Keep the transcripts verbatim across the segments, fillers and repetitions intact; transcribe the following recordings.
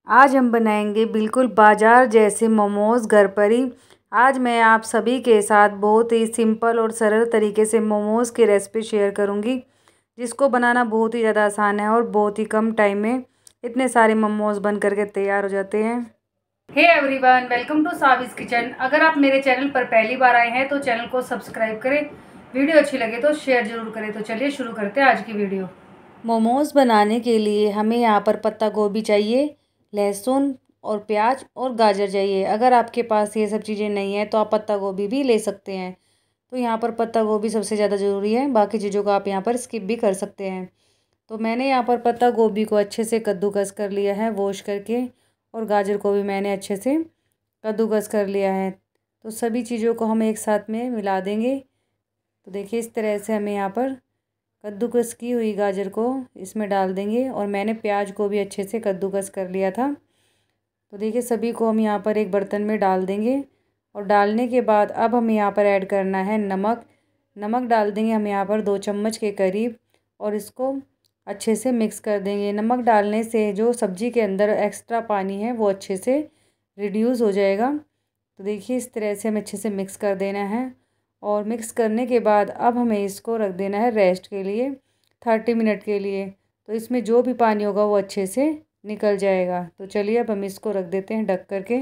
आज हम बनाएंगे बिल्कुल बाजार जैसे मोमोज़ घर पर ही। आज मैं आप सभी के साथ बहुत ही सिंपल और सरल तरीके से मोमोज़ की रेसिपी शेयर करूंगी, जिसको बनाना बहुत ही ज़्यादा आसान है और बहुत ही कम टाइम में इतने सारे मोमोज़ बन करके तैयार हो जाते हैं। हे एवरीवन, वेलकम टू साविस किचन। अगर आप मेरे चैनल पर पहली बार आए हैं तो चैनल को सब्सक्राइब करें, वीडियो अच्छी लगे तो शेयर ज़रूर करें। तो चलिए शुरू करते हैं आज की वीडियो। मोमोज़ बनाने के लिए हमें यहाँ पर पत्ता गोभी चाहिए, लहसुन और प्याज और गाजर चाहिए। अगर आपके पास ये सब चीज़ें नहीं है तो आप पत्ता गोभी भी ले सकते हैं। तो यहाँ पर पत्ता गोभी सबसे ज़्यादा ज़रूरी है, बाकी चीज़ों को आप यहाँ पर स्किप भी कर सकते हैं। तो मैंने यहाँ पर पत्ता गोभी को अच्छे से कद्दूकस कर लिया है वॉश करके, और गाजर को भी मैंने अच्छे से कद्दूकस कर लिया है। तो सभी चीज़ों को हम एक साथ में मिला देंगे। तो देखिए इस तरह से हमें यहाँ पर कद्दूकस की हुई गाजर को इसमें डाल देंगे, और मैंने प्याज को भी अच्छे से कद्दूकस कर लिया था। तो देखिए सभी को हम यहाँ पर एक बर्तन में डाल देंगे, और डालने के बाद अब हमें यहाँ पर ऐड करना है नमक। नमक डाल देंगे हम यहाँ पर दो चम्मच के करीब, और इसको अच्छे से मिक्स कर देंगे। नमक डालने से जो सब्ज़ी के अंदर एक्स्ट्रा पानी है वो अच्छे से रिड्यूस हो जाएगा। तो देखिए इस तरह से हमें अच्छे से मिक्स कर देना है, और मिक्स करने के बाद अब हमें इसको रख देना है रेस्ट के लिए थर्टी मिनट के लिए। तो इसमें जो भी पानी होगा वो अच्छे से निकल जाएगा। तो चलिए अब हम इसको रख देते हैं ढक करके।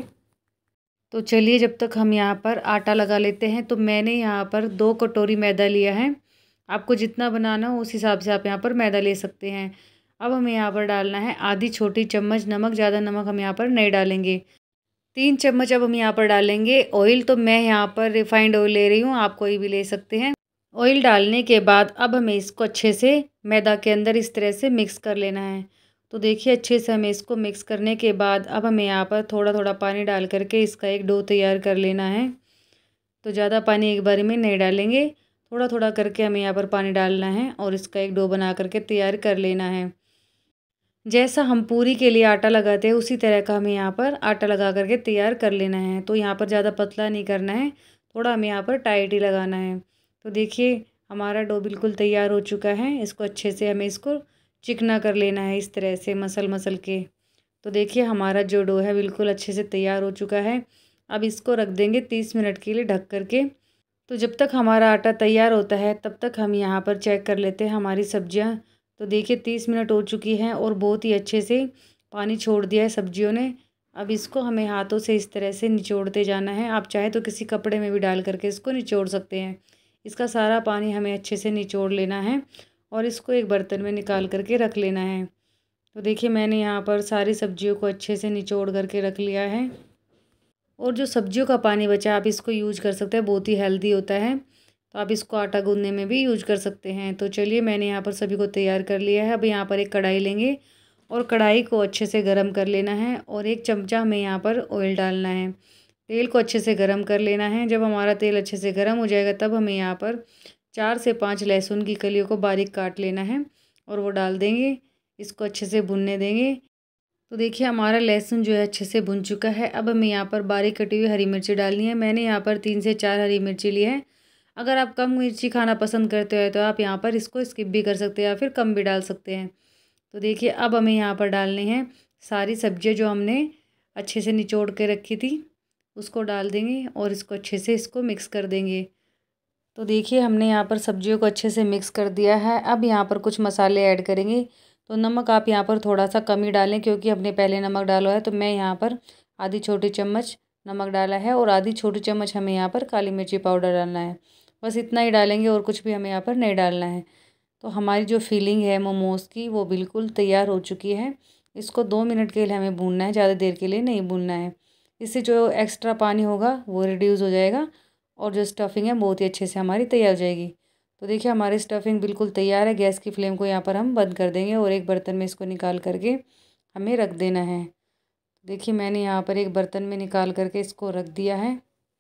तो चलिए जब तक हम यहाँ पर आटा लगा लेते हैं। तो मैंने यहाँ पर दो कटोरी मैदा लिया है। आपको जितना बनाना हो उस हिसाब से आप यहाँ पर मैदा ले सकते हैं। अब हमें यहाँ पर डालना है आधी छोटी चम्मच नमक। ज़्यादा नमक हम यहाँ पर नहीं डालेंगे। तीन चम्मच अब हम यहाँ पर डालेंगे ऑयल। तो मैं यहाँ पर रिफाइंड ऑयल ले रही हूँ, आप कोई भी ले सकते हैं। ऑयल डालने के बाद अब हमें इसको अच्छे से मैदा के अंदर इस तरह से मिक्स कर लेना है। तो देखिए अच्छे से हमें इसको मिक्स करने के बाद अब हमें यहाँ पर थोड़ा थोड़ा पानी डाल करके इसका एक डो तैयार कर लेना है। तो ज़्यादा पानी एक बार में नहीं डालेंगे, थोड़ा थोड़ा करके हमें यहाँ पर पानी डालना है, और इसका एक डो बना करके तैयार कर लेना है। जैसा हम पूरी के लिए आटा लगाते हैं उसी तरह का हमें यहाँ पर आटा लगा करके तैयार कर लेना है। तो यहाँ पर ज़्यादा पतला नहीं करना है, थोड़ा हमें यहाँ पर टाइट ही लगाना है। तो देखिए हमारा डो बिल्कुल तैयार हो चुका है। इसको अच्छे से हमें इसको चिकना कर लेना है इस तरह से मसल मसल के। तो देखिए हमारा जो डो है बिल्कुल अच्छे से तैयार हो चुका है। अब इसको रख देंगे तीस मिनट के लिए ढक करके। तो जब तक हमारा आटा तैयार होता है तब तक हम यहाँ पर चेक कर लेते हैं हमारी सब्जियाँ। तो देखिए तीस मिनट हो चुकी हैं और बहुत ही अच्छे से पानी छोड़ दिया है सब्जियों ने। अब इसको हमें हाथों से इस तरह से निचोड़ते जाना है। आप चाहे तो किसी कपड़े में भी डाल करके इसको निचोड़ सकते हैं। इसका सारा पानी हमें अच्छे से निचोड़ लेना है, और इसको एक बर्तन में निकाल करके रख लेना है। तो देखिए मैंने यहाँ पर सारी सब्जियों को अच्छे से निचोड़ करके रख लिया है, और जो सब्जियों का पानी बचा आप इसको यूज कर सकते हैं, बहुत ही हेल्दी होता है। तो आप इसको आटा गूंदने में भी यूज कर सकते हैं। तो चलिए मैंने यहाँ पर सभी को तैयार कर लिया है। अब यहाँ पर एक कढ़ाई लेंगे, और कढ़ाई को अच्छे से गर्म कर लेना है, और एक चमचा हमें यहाँ पर ऑयल डालना है। तेल को अच्छे से गर्म कर लेना है। जब हमारा तेल अच्छे से गर्म हो जाएगा तब हमें यहाँ पर चार से पाँच लहसुन की कलियों को बारीक काट लेना है, और वो डाल देंगे। इसको अच्छे से भुनने देंगे। तो देखिए हमारा लहसुन जो है अच्छे से भुन चुका है। अब हमें यहाँ पर बारीक कटी हुई हरी मिर्ची डालनी है। मैंने यहाँ पर तीन से चार हरी मिर्ची ली है। अगर आप कम मिर्ची खाना पसंद करते हो तो आप यहाँ पर इसको स्किप भी कर सकते हैं, या फिर कम भी डाल सकते हैं। तो देखिए अब हमें यहाँ पर डालने हैं सारी सब्जियाँ जो हमने अच्छे से निचोड़ के रखी थी, उसको डाल देंगे, और इसको अच्छे से इसको मिक्स कर देंगे। तो देखिए हमने यहाँ पर सब्जियों को अच्छे से मिक्स कर दिया है। अब यहाँ पर कुछ मसाले ऐड करेंगे। तो नमक आप यहाँ पर थोड़ा सा कम ही डालें, क्योंकि हमने पहले नमक डाला है। तो मैं यहाँ पर आधी छोटी चम्मच नमक डाला है, और आधी छोटी चम्मच हमें यहाँ पर काली मिर्ची पाउडर डालना है। बस इतना ही डालेंगे, और कुछ भी हमें यहाँ पर नहीं डालना है। तो हमारी जो फीलिंग है मोमोज़ की वो बिल्कुल तैयार हो चुकी है। इसको दो मिनट के लिए हमें भूनना है, ज़्यादा देर के लिए नहीं भूनना है। इससे जो एक्स्ट्रा पानी होगा वो रिड्यूस हो जाएगा, और जो स्टफिंग है बहुत ही अच्छे से हमारी तैयार हो जाएगी। तो देखिए हमारी स्टफिंग बिल्कुल तैयार है। गैस की फ्लेम को यहाँ पर हम बंद कर देंगे, और एक बर्तन में इसको निकाल करके हमें रख देना है। देखिए मैंने यहाँ पर एक बर्तन में निकाल करके इसको रख दिया है।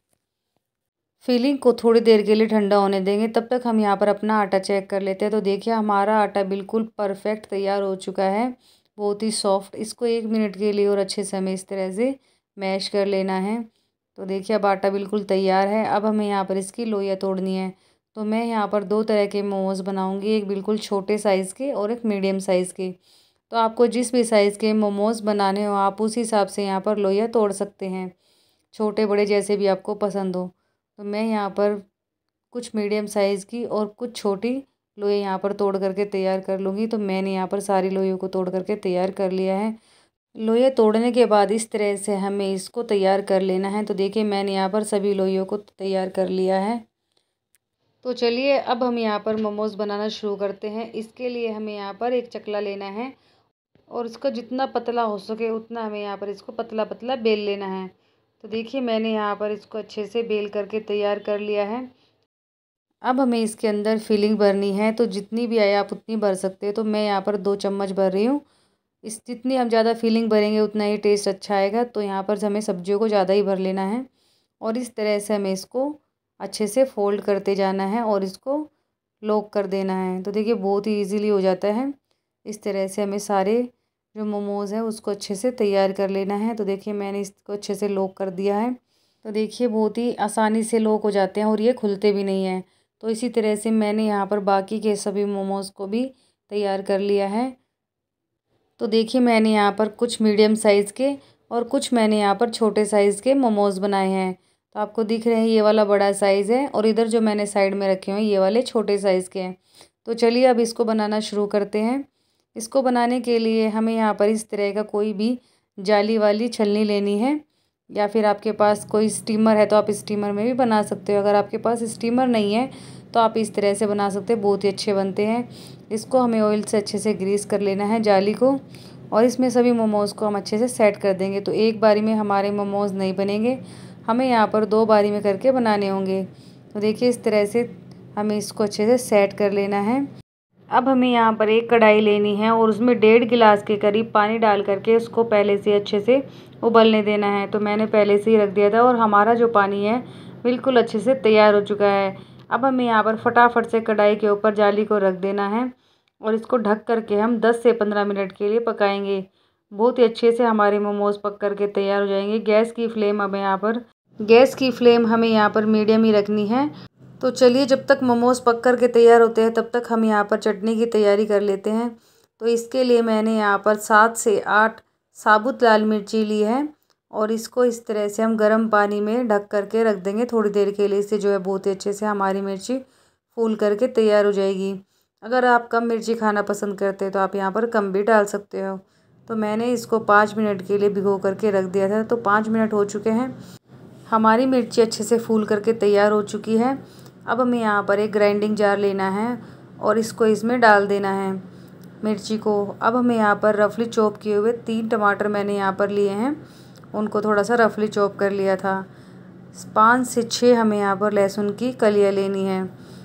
फिलिंग को थोड़ी देर के लिए ठंडा होने देंगे। तब तक हम यहाँ पर अपना आटा चेक कर लेते हैं। तो देखिए हमारा आटा बिल्कुल परफेक्ट तैयार हो चुका है, बहुत ही सॉफ्ट। इसको एक मिनट के लिए और अच्छे से हमें इस तरह से मैश कर लेना है। तो देखिए अब आटा बिल्कुल तैयार है। अब हमें यहाँ पर इसकी लोइयाँ तोड़नी है। तो मैं यहाँ पर दो तरह के मोमोज़ बनाऊँगी, एक बिल्कुल छोटे साइज़ के और एक मीडियम साइज़ के। तो आपको जिस भी साइज़ के मोमोज़ बनाने हो आप उस हिसाब से यहाँ पर लोइयाँ तोड़ सकते हैं, छोटे बड़े जैसे भी आपको पसंद हो। तो मैं यहाँ पर कुछ मीडियम साइज़ की और कुछ छोटी लोई यहाँ पर तोड़ करके तैयार कर लूँगी। तो मैंने यहाँ पर सारी लोइयों को तोड़ करके तैयार कर लिया है। लोइयाँ तोड़ने के बाद इस तरह से हमें इसको तैयार कर लेना है। तो देखिए मैंने यहाँ पर सभी लोइयों को तैयार कर लिया है। तो चलिए अब हम यहाँ पर मोमोज़ बनाना शुरू करते हैं। इसके लिए हमें यहाँ पर एक चकला लेना है और इसका जितना पतला हो सके उतना हमें यहाँ पर इसको पतला पतला बेल लेना है। तो देखिए मैंने यहाँ पर इसको अच्छे से बेल करके तैयार कर लिया है। अब हमें इसके अंदर फिलिंग भरनी है, तो जितनी भी आए आप उतनी भर सकते हो। तो मैं यहाँ पर दो चम्मच भर रही हूँ। इस जितनी हम ज़्यादा फिलिंग भरेंगे उतना ही टेस्ट अच्छा आएगा। तो यहाँ पर हमें सब्जियों को ज़्यादा ही भर लेना है और इस तरह से हमें इसको अच्छे से फोल्ड करते जाना है और इसको लॉक कर देना है। तो देखिए बहुत ही ईजीली हो जाता है। इस तरह से हमें सारे जो मोमोज़ हैं उसको अच्छे से तैयार कर लेना है। तो देखिए मैंने इसको अच्छे से लॉक कर दिया है। तो देखिए बहुत ही आसानी से लॉक हो जाते हैं और ये खुलते भी नहीं हैं। तो इसी तरह से मैंने यहाँ पर बाकी के सभी मोमोज़ को भी तैयार कर लिया है। तो देखिए मैंने यहाँ पर कुछ मीडियम साइज़ के और कुछ मैंने यहाँ पर छोटे साइज़ के मोमोज़ बनाए हैं। तो आपको दिख रहे हैं ये वाला बड़ा साइज़ है और इधर जो मैंने साइड में रखे हुए हैं ये वाले छोटे साइज़ के हैं। तो चलिए अब इसको बनाना शुरू करते हैं। इसको बनाने के लिए हमें यहाँ पर इस तरह का कोई भी जाली वाली छलनी लेनी है या फिर आपके पास कोई स्टीमर है तो आप स्टीमर में भी बना सकते हो। अगर आपके पास स्टीमर नहीं है तो आप इस तरह से बना सकते हैं, बहुत ही अच्छे बनते हैं। इसको हमें ऑयल से अच्छे से ग्रीस कर लेना है जाली को और इसमें सभी मोमोज़ को हम अच्छे से सेट कर देंगे। तो एक बारी में हमारे मोमोज़ नहीं बनेंगे, हमें यहाँ पर दो बारी में करके बनाने होंगे। तो देखिए इस तरह से हमें इसको अच्छे से सेट कर लेना है। अब हमें यहाँ पर एक कढ़ाई लेनी है और उसमें डेढ़ गिलास के करीब पानी डाल करके उसको पहले से अच्छे से उबलने देना है। तो मैंने पहले से ही रख दिया था और हमारा जो पानी है बिल्कुल अच्छे से तैयार हो चुका है। अब हमें यहाँ पर फटाफट से कढ़ाई के ऊपर जाली को रख देना है और इसको ढक करके हम दस से पंद्रह मिनट के लिए पकाएंगे। बहुत ही अच्छे से हमारे मोमोज़ पक करके तैयार हो जाएंगे। गैस की फ्लेम हमें यहाँ पर गैस की फ्लेम हमें यहाँ पर मीडियम ही रखनी है। तो चलिए जब तक मोमोज़ पक कर के तैयार होते हैं तब तक हम यहाँ पर चटनी की तैयारी कर लेते हैं। तो इसके लिए मैंने यहाँ पर सात से आठ साबुत लाल मिर्ची ली है और इसको इस तरह से हम गर्म पानी में ढक करके रख देंगे थोड़ी देर के लिए। इससे जो है बहुत ही अच्छे से हमारी मिर्ची फूल करके तैयार हो जाएगी। अगर आप कम मिर्ची खाना पसंद करते हैं तो आप यहाँ पर कम भी डाल सकते हो। तो मैंने इसको पाँच मिनट के लिए भिगो करके रख दिया था। तो पाँच मिनट हो चुके हैं, हमारी मिर्ची अच्छे से फूल करके तैयार हो चुकी है। अब हमें यहाँ पर एक ग्राइंडिंग जार लेना है और इसको इसमें डाल देना है मिर्ची को। अब हमें यहाँ पर रफली चॉप किए हुए तीन टमाटर मैंने यहाँ पर लिए हैं, उनको थोड़ा सा रफली चॉप कर लिया था। पाँच से छः हमें यहाँ पर लहसुन की कलियाँ लेनी है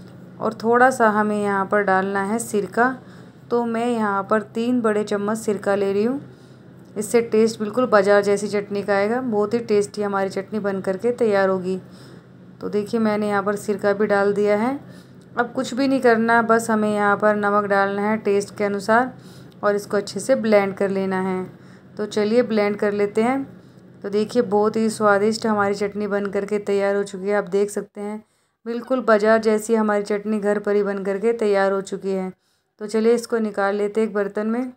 और थोड़ा सा हमें यहाँ पर डालना है सिरका। तो मैं यहाँ पर तीन बड़े चम्मच सिरका ले रही हूँ। इससे टेस्ट बिल्कुल बाजार जैसी चटनी का आएगा, बहुत ही टेस्टी हमारी चटनी बन करके तैयार होगी। तो देखिए मैंने यहाँ पर सिरका भी डाल दिया है। अब कुछ भी नहीं करना, बस हमें यहाँ पर नमक डालना है टेस्ट के अनुसार और इसको अच्छे से ब्लेंड कर लेना है। तो चलिए ब्लेंड कर लेते हैं। तो देखिए बहुत ही स्वादिष्ट हमारी चटनी बन करके तैयार हो चुकी है। आप देख सकते हैं बिल्कुल बाजार जैसी हमारी चटनी घर पर ही बन करके तैयार हो चुकी है। तो चलिए इसको निकाल लेते हैं एक बर्तन में।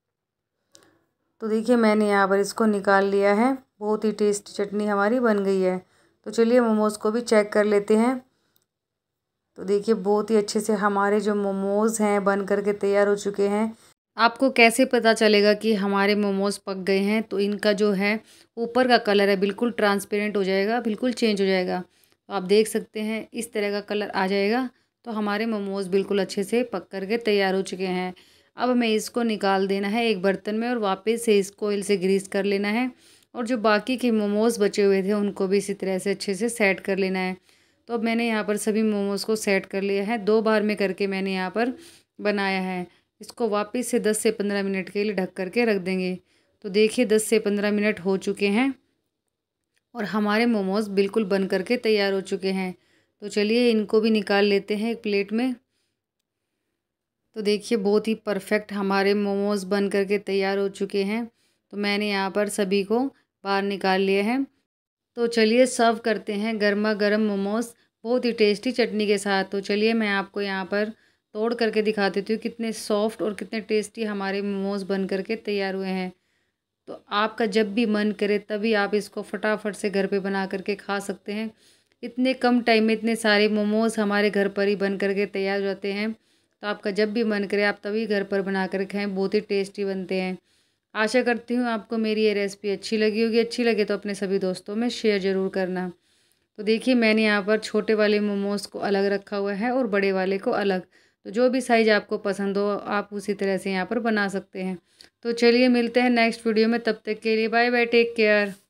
तो देखिए मैंने यहाँ पर इसको निकाल लिया है। बहुत ही टेस्टी चटनी हमारी बन गई है। तो चलिए मोमोज़ को भी चेक कर लेते हैं। तो देखिए बहुत ही अच्छे से हमारे जो मोमोज़ हैं बन करके तैयार हो चुके हैं। आपको कैसे पता चलेगा कि हमारे मोमोज़ पक गए हैं? तो इनका जो है ऊपर का कलर है बिल्कुल ट्रांसपेरेंट हो जाएगा, बिल्कुल चेंज हो जाएगा। तो आप देख सकते हैं इस तरह का कलर आ जाएगा तो हमारे मोमोज़ बिल्कुल अच्छे से पक करके तैयार हो चुके हैं। अब हमें इसको निकाल देना है एक बर्तन में और वापस से इसको ऑयल से ग्रीस कर लेना है और जो बाकी के मोमोज़ बचे हुए थे उनको भी इसी तरह से अच्छे से सेट कर लेना है। तो अब मैंने यहाँ पर सभी मोमोज़ को सेट कर लिया है। दो बार में करके मैंने यहाँ पर बनाया है। इसको वापस से दस से पंद्रह मिनट के लिए ढक करके रख देंगे। तो देखिए दस से पंद्रह मिनट हो चुके हैं और हमारे मोमोज़ बिल्कुल बन करके तैयार हो चुके हैं। तो चलिए इनको भी निकाल लेते हैं एक प्लेट में। तो देखिए बहुत ही परफेक्ट हमारे मोमोज़ बन करके तैयार हो चुके हैं। तो मैंने यहाँ पर सभी को बाहर निकाल लिए हैं। तो चलिए सर्व करते हैं गर्मा गर्म मोमोज़ बहुत ही टेस्टी चटनी के साथ। तो चलिए मैं आपको यहाँ पर तोड़ करके दिखा देती हूँ कितने सॉफ्ट और कितने टेस्टी हमारे मोमोज़ बन करके तैयार हुए हैं। तो आपका जब भी मन करे तभी आप इसको फटाफट से घर पे बना करके खा सकते हैं। इतने कम टाइम में इतने सारे मोमोज़ हमारे घर पर ही बन करके तैयार हो जाते हैं। तो आपका जब भी मन करे आप तभी घर पर बना कर खाएँ, बहुत ही टेस्टी बनते हैं। आशा करती हूँ आपको मेरी ये रेसिपी अच्छी लगी होगी। अच्छी लगे तो अपने सभी दोस्तों में शेयर ज़रूर करना। तो देखिए मैंने यहाँ पर छोटे वाले मोमोज़ को अलग रखा हुआ है और बड़े वाले को अलग। तो जो भी साइज़ आपको पसंद हो आप उसी तरह से यहाँ पर बना सकते हैं। तो चलिए मिलते हैं नेक्स्ट वीडियो में, तब तक के लिए बाय बाय, टेक केयर।